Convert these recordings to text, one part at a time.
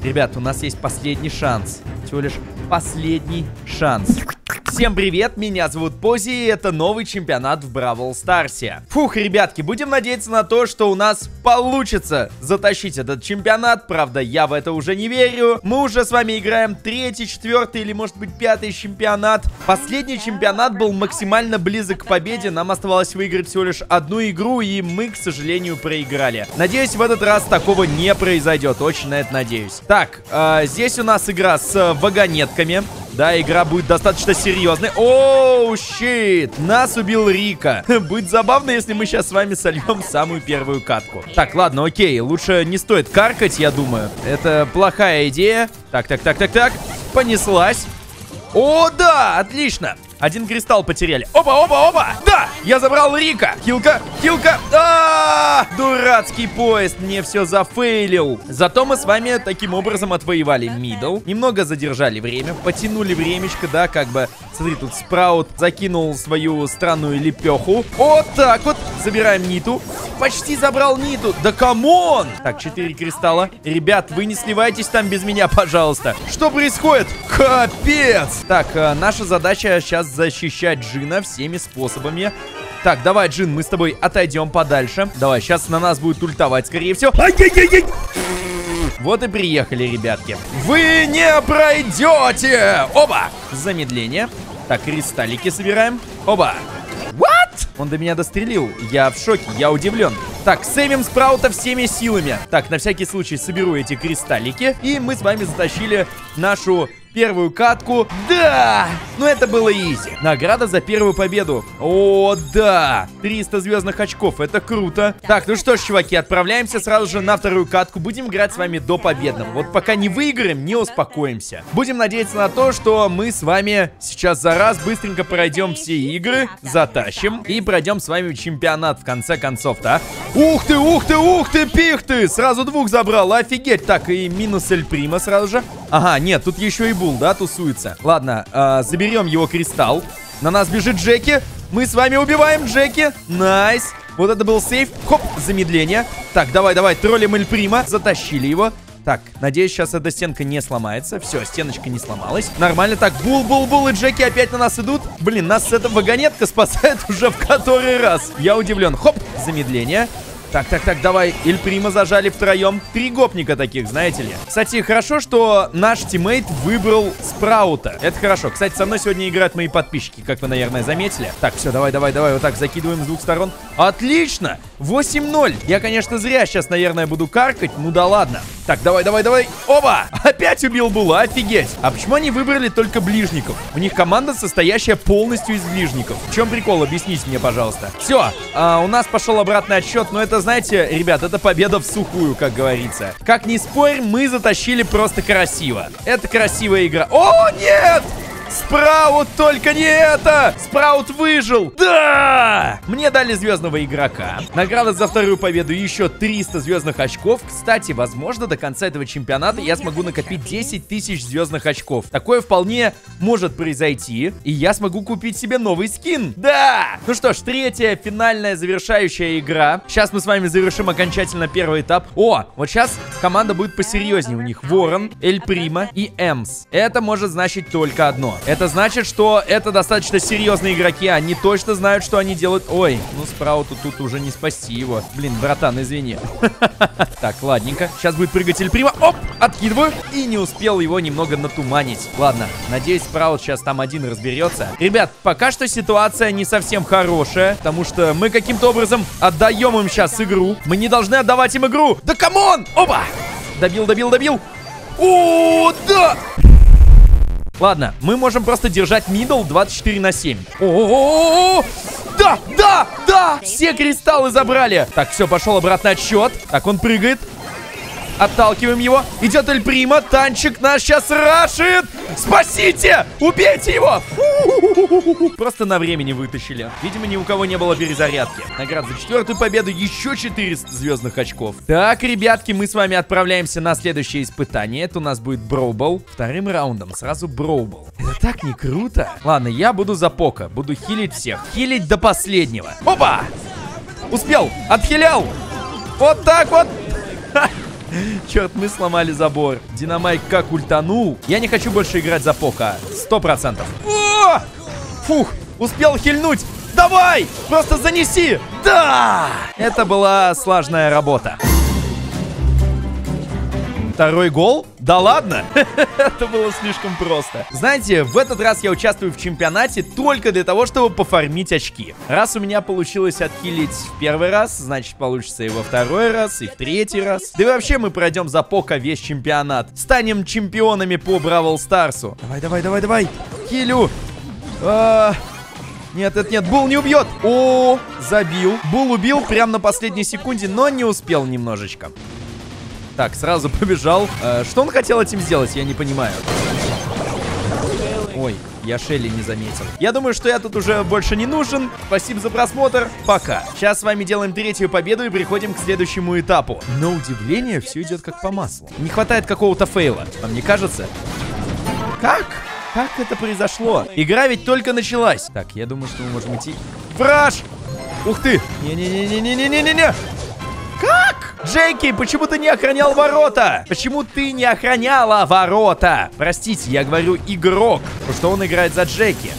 Ребят, у нас есть последний шанс. Всего лишь последний шанс. Всем привет, меня зовут Пози, и это новый чемпионат в Бравл Старсе. Фух, ребятки, будем надеяться на то, что у нас получится затащить этот чемпионат. Правда, я в это уже не верю. Мы уже с вами играем 3-й, 4-й или, может быть, 5-й чемпионат. Последний чемпионат был максимально близок к победе. Нам оставалось выиграть всего лишь одну игру, и мы, к сожалению, проиграли. Надеюсь, в этот раз такого не произойдет. Очень на это надеюсь. Так, здесь у нас игра с вагонетками. Да, игра будет достаточно серьезной. Оу, щит! Нас убил Рика. Будет забавно, если мы сейчас с вами сольем самую первую катку. Так, ладно, окей. Лучше не стоит каркать, я думаю. Это плохая идея. Так. Понеслась. О, да, отлично. Один кристалл потеряли. Опа. Да, я забрал Рика. Хилка. Дурацкий поезд мне все зафейлил. Зато мы с вами таким образом отвоевали мидл. Немного задержали время. Потянули времечко, да, как бы. Смотри, тут Спраут закинул свою странную лепеху. Вот так вот. Забираем Ниту. Почти забрал Ниту. Да камон! Так, 4 кристалла. Ребят, вы не сливайтесь там без меня, пожалуйста. Что происходит? Капец! Так, наша задача сейчас защищать Джина всеми способами. Так, давай, Джин, мы с тобой отойдем подальше. Давай, сейчас на нас будет ультовать, скорее всего. Ай-яй-яй-яй! Вот и приехали, ребятки. Вы не пройдете! Оба! Замедление. Так, кристаллики собираем. Оба! What? Он до меня дострелил. Я в шоке, я удивлен. Так, сейвим Спраута всеми силами. Так, на всякий случай соберу эти кристаллики. И мы с вами затащили нашу первую катку. Да! Ну это было изи. Награда за первую победу. О, да! 300 звездных очков. Это круто. Так, ну что ж, чуваки, отправляемся сразу же на вторую катку. Будем играть с вами до победного. Вот пока не выиграем, не успокоимся. Будем надеяться на то, что мы с вами сейчас за раз быстренько пройдем все игры, затащим и пройдем с вами чемпионат в конце концов-то. Ух ты, пих ты! Сразу двух забрал, офигеть. Так, и минус Эль Прима сразу же. Ага, нет, тут еще и Бул, да, тусуется. Ладно, заберем его кристалл. На нас бежит Джеки. Мы с вами убиваем Джеки. Найс. Вот это был сейф. Хоп, замедление. Так, давай, троллим Эль Прима. Затащили его. Так, надеюсь, сейчас эта стенка не сломается. Все, стеночка не сломалась. Нормально. Так, Бул и Джеки опять на нас идут. Блин, нас эта вагонетка спасает уже в который раз. Я удивлен. Хоп, замедление. Так, давай, Эль Прима зажали втроем. 3 гопника таких, знаете ли. Кстати, хорошо, что наш тиммейт выбрал Спраута. Это хорошо. Кстати, со мной сегодня играют мои подписчики, как вы, наверное, заметили. Так, все, давай, вот так закидываем с двух сторон. Отлично! 8-0. Я, конечно, зря сейчас, наверное, буду каркать. Ну да ладно. Так, давай. Оба! Опять убил Була, офигеть. А почему они выбрали только ближников? У них команда, состоящая полностью из ближников. В чем прикол? Объясните мне, пожалуйста. Все, у нас пошел обратный отсчет, но это, знаете, ребят, это победа в сухую, как говорится. Как ни спорь, мы затащили просто красиво. Это красивая игра. О, нет! Спраут, только не это! Спраут выжил! Да! Мне дали звездного игрока. Награда за вторую победу еще 300 звездных очков. Кстати, возможно, до конца этого чемпионата я смогу накопить 10 тысяч звездных очков. Такое вполне может произойти, и я смогу купить себе новый скин. Да! Ну что ж, третья финальная завершающая игра. Сейчас мы с вами завершим окончательно первый этап. О, вот сейчас команда будет посерьезнее. У них Ворон, Эль Прима и Эмс. Это может значить только одно. Это значит, что это достаточно серьезные игроки. Они точно знают, что они делают. Ой, ну Спрауту тут уже не спасти его. Блин, братан, извини. Так, ладненько. Сейчас будет прыгать Эль Прима. Оп, откидываю. И не успел его немного натуманить. Ладно, надеюсь, Спраут сейчас там один разберется. Ребят, пока что ситуация не совсем хорошая, потому что мы каким-то образом отдаем им сейчас игру. Мы не должны отдавать им игру. Да камон! Опа! Добил. О, да! Ладно, мы можем просто держать мидл 24/7. О-о-о-о-о! Да! Все кристаллы забрали. Так, все, пошел обратный отсчет. Так, он прыгает. Отталкиваем его. Идет Эль Прима. Танчик нас сейчас рашит. Спасите! Убейте его! Просто на времени вытащили. Видимо, ни у кого не было перезарядки. Награда за 4-ю победу. Еще 400 звездных очков. Так, ребятки, мы с вами отправляемся на следующее испытание. Это у нас будет Броубол. Вторым раундом сразу Броубол. Это так не круто. Ладно, я буду за Пока. Буду хилить всех. Хилить до последнего. Опа! Успел! Отхилял! Вот так вот! Черт, мы сломали забор. Динамайк как ультанул. Я не хочу больше играть за Пока. 100%. О! Фух, успел хильнуть. Давай! Просто занеси! Да! Это была сложная работа. Второй гол? Да ладно? Это было слишком просто. Знаете, в этот раз я участвую в чемпионате только для того, чтобы пофармить очки. Раз у меня получилось отхилить в первый раз, значит получится и во второй раз, и в третий раз. Да и вообще мы пройдем за Пока весь чемпионат. Станем чемпионами по Бравл Старсу. Давай, давай, давай, давай. Хилю. Нет, это нет, Бул не убьет. О, забил. Бул убил прямо на последней секунде, но не успел немножечко. Так, сразу побежал. Что он хотел этим сделать, я не понимаю. Ой, я Шелли не заметил. Я думаю, что я тут уже больше не нужен. Спасибо за просмотр. Пока. Сейчас с вами делаем третью победу и переходим к следующему этапу. На удивление, все идет как по маслу. Не хватает какого-то фейла. Вам не кажется? Как? Как это произошло? Игра ведь только началась. Так, я думаю, что мы можем идти. Фраш! Ух ты! Не-не-не-не-не-не-не-не! Как? Джеки, почему ты не охранял ворота? Почему ты не охраняла ворота? Простите, я говорю игрок, потому что он играет за Джеки.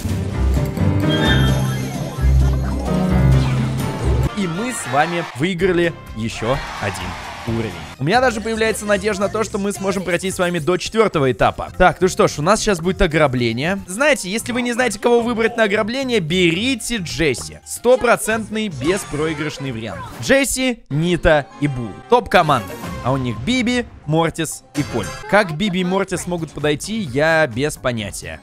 И мы с вами выиграли еще один уровень. У меня даже появляется надежда на то, что мы сможем пройти с вами до 4-го этапа. Так, ну что ж, у нас сейчас будет ограбление. Знаете, если вы не знаете, кого выбрать на ограбление, берите Джесси. 100% беспроигрышный вариант. Джесси, Нита и Бул. Топ-команда. А у них Биби, Мортис и Коль. Как Биби и Мортис могут подойти, я без понятия.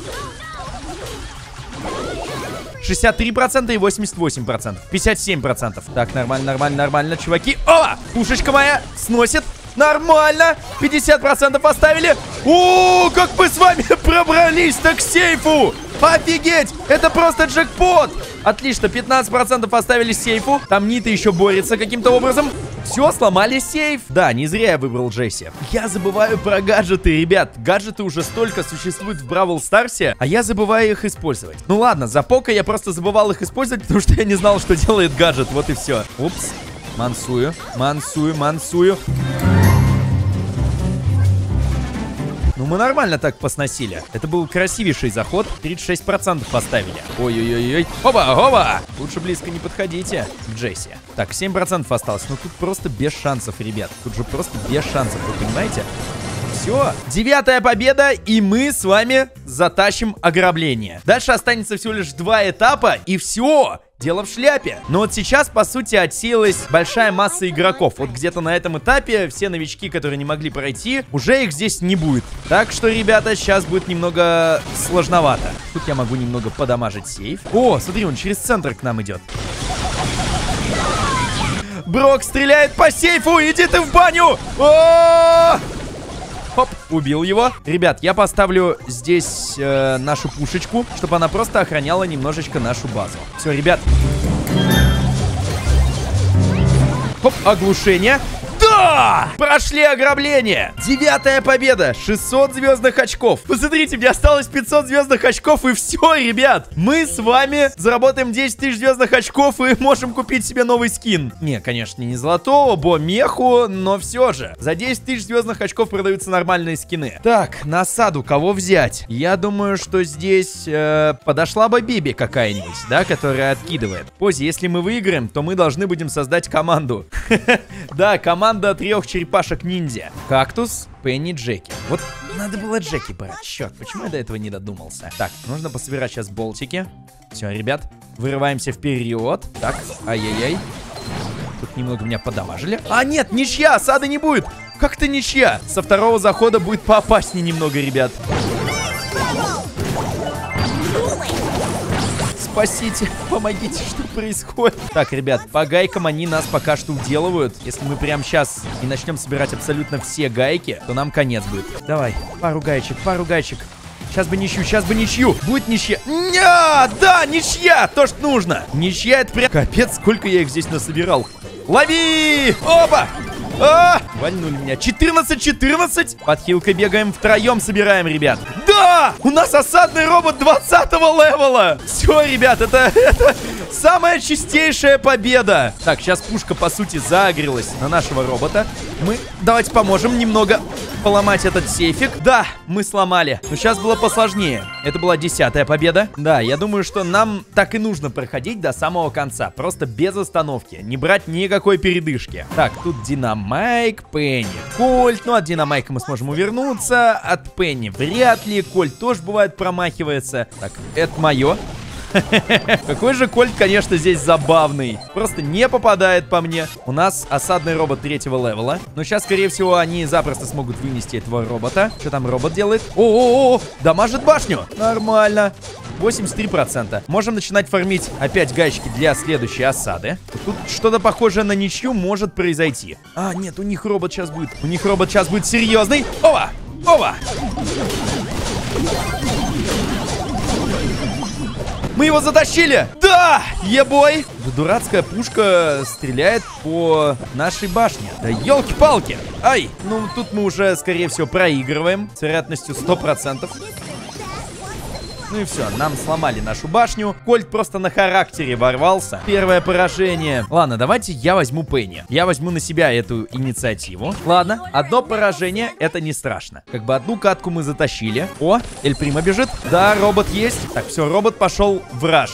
63% и 88%. 57%. Так, нормально, нормально, нормально, чуваки. О! Пушечка моя сносит. Нормально. 50% оставили. О, как мы с вами пробрались-то к сейфу. Офигеть. Это просто джекпот. Отлично, 15% оставили сейфу. Там Нита еще борется каким-то образом. Все, сломали сейф. Да, не зря я выбрал Джесси. Я забываю про гаджеты, ребят. Гаджеты уже столько существуют в Бравл Старсе, а я забываю их использовать. Ну ладно, за Пока я просто забывал их использовать, потому что я не знал, что делает гаджет. Вот и все. Упс. Мансую, мансую, мансую. Ну, мы нормально так посносили. Это был красивейший заход. 36% поставили. Ой-ой-ой-ой. Оба-оба! Лучше близко не подходите к Джесси. Так, 7% осталось. Ну, тут просто без шансов, ребят. Тут же просто без шансов, вы понимаете? Все. 9-я победа, и мы с вами затащим ограбление. Дальше останется всего лишь 2 этапа, и все. Дело в шляпе. Но вот сейчас, по сути, отсеялась большая масса игроков. Вот где-то на этом этапе все новички, которые не могли пройти, уже их здесь не будет. Так что, ребята, сейчас будет немного сложновато. Тут я могу немного подамажить сейф. О, смотри, он через центр к нам идет. Брок стреляет по сейфу. Иди ты в баню. О-о-о! Хоп, убил его. Ребят, я поставлю здесь нашу пушечку, чтобы она просто охраняла немножечко нашу базу. Все, ребят. Хоп, оглушение. Да! Прошли ограбление. 9-я победа. 600 звездных очков. Посмотрите, мне осталось 500 звездных очков, и все, ребят. Мы с вами заработаем 10 тысяч звездных очков и можем купить себе новый скин. Не, конечно, не золотого, бо-меху, но все же. За 10 тысяч звездных очков продаются нормальные скины. Так, на осаду кого взять? Я думаю, что здесь подошла бы Биби какая-нибудь, да, которая откидывает. Позже, если мы выиграем, то мы должны будем создать команду. Да, команда 3 черепашек-ниндзя. Кактус, Пенни, Джеки. Вот надо было Джеки брать. Черт, почему я до этого не додумался? Так, нужно пособирать сейчас болтики. Все, ребят, вырываемся вперед. Так, ай-яй-яй. Тут немного меня подамажили. А, нет, ничья, осады не будет. Как-то ничья. Со второго захода будет поопаснее немного, ребят. Спасите, помогите, что происходит? Так, ребят, по гайкам они нас пока что уделывают. Если мы прямо сейчас и начнем собирать абсолютно все гайки, то нам конец будет. Давай, пару гаечек, пару гаечек. Сейчас бы ничью, сейчас бы ничью. Будет ничья. Да, ничья, то, что нужно. Ничья, это прям... Капец, сколько я их здесь насобирал. Лови! Опа! Вальнули меня. 14-14. Под хилкой бегаем, втроем собираем, ребят. Да! Да! У нас осадный робот 20-го левела! Все, ребят, это самая чистейшая победа! Так, сейчас пушка, по сути, заагрилась на нашего робота. Мы давайте поможем немного поломать этот сейфик. Да, мы сломали. Но сейчас было посложнее. Это была 10-я победа. Да, я думаю, что нам так и нужно проходить до самого конца. Просто без остановки. Не брать никакой передышки. Так, тут Динамайк, Пенни, Кольт. Ну, от Динамайка мы сможем увернуться. От Пенни вряд ли. Кольт тоже бывает промахивается. Так, это мое. Какой же Кольт, конечно, здесь забавный. Просто не попадает по мне. У нас осадный робот 3-го левела. Но сейчас, скорее всего, они запросто смогут вынести этого робота. Что там робот делает? О-о-о! Дамажит башню! Нормально. 83%. Можем начинать фармить опять гаечки для следующей осады. Тут что-то похожее на ничью может произойти. А, нет, у них робот сейчас будет. У них робот сейчас будет серьезный. Ова! Ова! Мы его затащили! Да! Ебой! Да дурацкая пушка стреляет по нашей башне. Да елки-палки! Ай! Ну, тут мы уже, скорее всего, проигрываем. С вероятностью 100%. Ну и все, нам сломали нашу башню. Кольт просто на характере ворвался. Первое поражение. Ладно, давайте я возьму Пенни. Я возьму на себя эту инициативу. Ладно, одно поражение, это не страшно. Как бы одну катку мы затащили. О, Эль Прима бежит. Да, робот есть. Так, все, робот пошел в раш.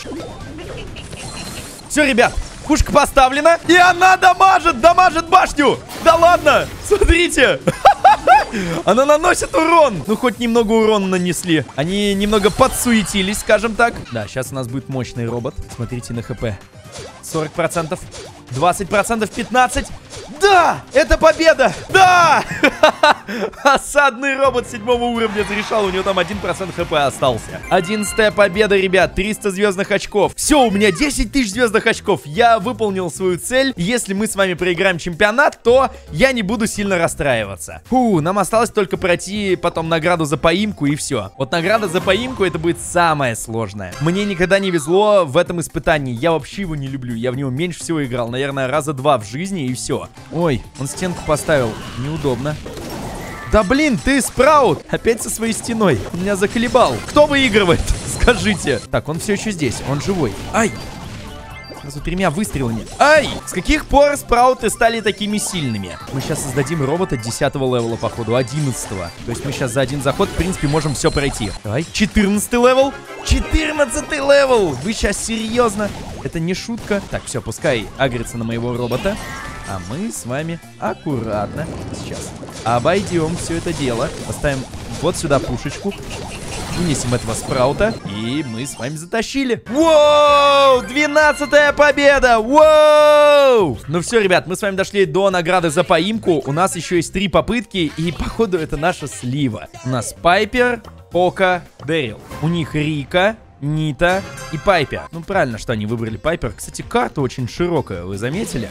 Все, ребят, пушка поставлена. И она дамажит башню. Да ладно, смотрите. Она наносит урон. Ну, хоть немного урона нанесли. Они немного подсуетились, скажем так. Да, сейчас у нас будет мощный робот. Смотрите на ХП. 40%. 20%, 15%. Да! Это победа! Да! Осадный робот 7-го уровня зарешал. У него там 1% хп остался. 11-я победа, ребят. 300 звездных очков. Все, у меня 10 тысяч звездных очков. Я выполнил свою цель. Если мы с вами проиграем чемпионат, то я не буду сильно расстраиваться. Фу, нам осталось только пройти потом награду за поимку и все. Вот награда за поимку это будет самое сложное. Мне никогда не везло в этом испытании. Я вообще его не люблю. Я в него меньше всего играл. Наверное, раза 2 в жизни и все. Ой, он стенку поставил. Неудобно. Да блин, ты Спраут! Опять со своей стеной. Меня заколебал. Кто выигрывает? Скажите. Так, он все еще здесь. Он живой. Ай! Сразу 3 выстрелами. Ай! С каких пор спрауты стали такими сильными? Мы сейчас создадим робота 10-го левела, походу, 11-го. То есть мы сейчас за один заход, в принципе, можем все пройти. Давай, 14-й левел. 14-й левел! Вы сейчас серьезно? Это не шутка. Так, все, пускай агрится на моего робота. А мы с вами аккуратно сейчас обойдем все это дело. Поставим вот сюда пушечку. Вынесем этого спраута. И мы с вами затащили. Воу! 12-я победа! Воу! Ну все, ребят, мы с вами дошли до награды за поимку. У нас еще есть 3 попытки. И, походу, это наша слива. У нас Пайпер, Пока, Дэрил. У них Рика, Нита и Пайпер. Ну, правильно, что они выбрали Пайпер. Кстати, карта очень широкая, вы заметили?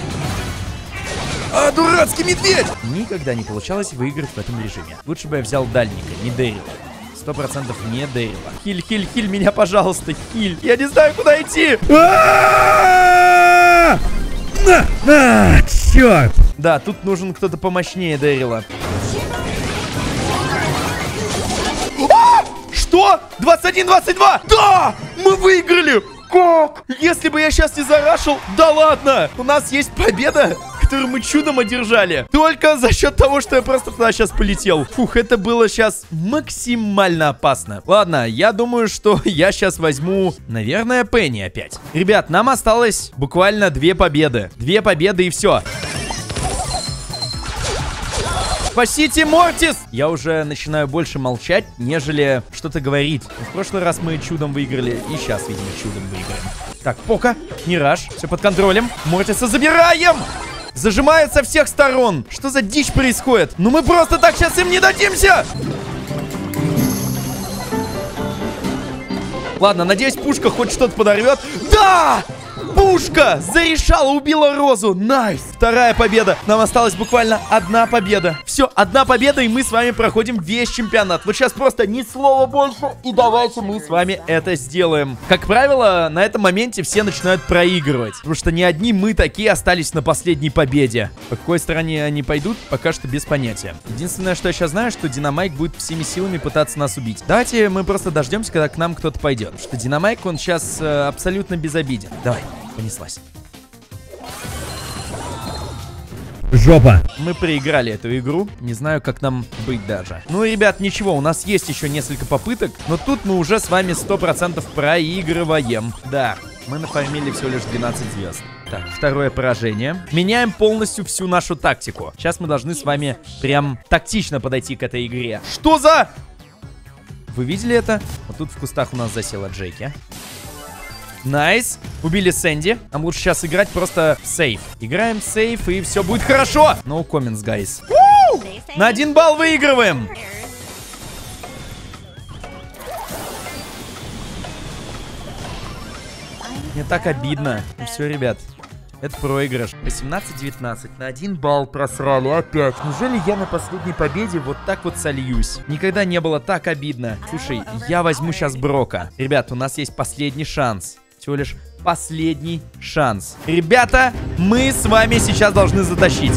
А, дурацкий медведь! Никогда не получалось выиграть в этом режиме. Лучше бы я взял дальника, не Дэрила. 100% не Дэрила. Хиль, хиль, хиль меня, пожалуйста, хиль. Я не знаю, куда идти. Черт! Да, тут нужен кто-то помощнее Дэрила. Что? 21-22! Да! Мы выиграли! Как? Если бы я сейчас не зарашил... Да ладно! У нас есть победа, которую мы чудом одержали. Только за счет того, что я просто туда сейчас полетел. Фух, это было сейчас максимально опасно. Ладно, я думаю, что я сейчас возьму, наверное, Пенни опять. Ребят, нам осталось буквально 2 победы. 2 победы и все. Спасите Мортис! Я уже начинаю больше молчать, нежели что-то говорить. В прошлый раз мы чудом выиграли, и сейчас, видимо, чудом выиграем. Так, Пока, не раш, все под контролем. Мортиса забираем! Зажимает со всех сторон. Что за дичь происходит? Ну мы просто так сейчас им не дадимся! Ладно, надеюсь, пушка хоть что-то подорвет. Да! Пушка зарешала, убила Розу. Найс. Вторая победа. Нам осталась буквально одна победа. Все, одна победа, и мы с вами проходим весь чемпионат. Вот сейчас просто ни слова больше, и давайте мы с вами это сделаем. Как правило, на этом моменте все начинают проигрывать, потому что не одни мы такие остались на последней победе. По какой стороне они пойдут, пока что без понятия. Единственное, что я сейчас знаю, что Динамайк будет всеми силами пытаться нас убить. Давайте мы просто дождемся, когда к нам кто-то пойдет. Потому что Динамайк, он сейчас абсолютно безобиден. Давай, понеслась. Жопа. Мы проиграли эту игру. Не знаю, как нам быть даже. Ну, ребят, ничего, у нас есть еще несколько попыток. Но тут мы уже с вами 100% проигрываем. Да, мы нафармили всего лишь 12 звезд. Так, второе поражение. Меняем полностью всю нашу тактику. Сейчас мы должны с вами прям тактично подойти к этой игре. Что за... Вы видели это? Вот тут в кустах у нас засела Джеки. Найс. Убили Сэнди. Нам лучше сейчас играть просто сейф. Играем сейф, и все будет хорошо. No comments, guys. На 1 балл выигрываем. Мне так обидно. Ну все, ребят. Это проигрыш. 18-19. На 1 балл просрали опять. Неужели я на последней победе вот так вот сольюсь? Никогда не было так обидно. Слушай, я возьму сейчас Брока. Ребят, у нас есть последний шанс. Всего лишь последний шанс. Ребята, мы с вами сейчас должны затащить.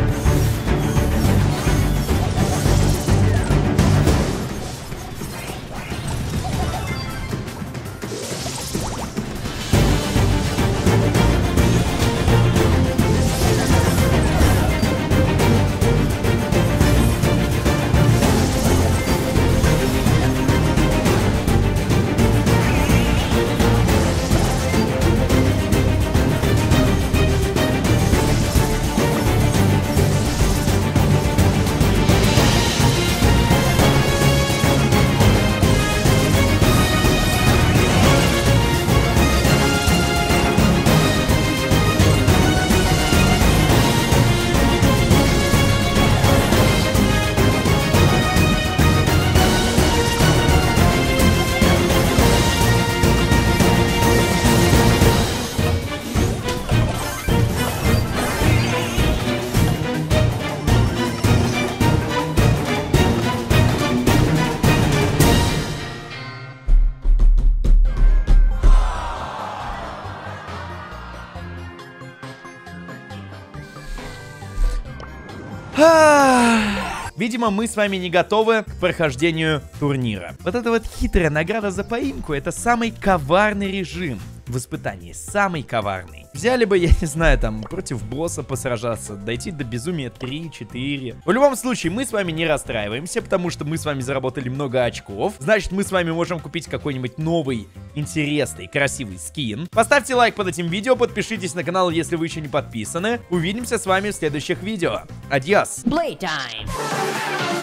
Видимо, мы с вами не готовы к прохождению турнира. Вот эта вот хитрая награда за поимку — это самый коварный режим в испытании. Самый коварный. Взяли бы, я не знаю, там, против босса посражаться, дойти до безумия 3-4. В любом случае, мы с вами не расстраиваемся, потому что мы с вами заработали много очков. Значит, мы с вами можем купить какой-нибудь новый, интересный, красивый скин. Поставьте лайк под этим видео, подпишитесь на канал, если вы еще не подписаны. Увидимся с вами в следующих видео. Адьос! Playtime.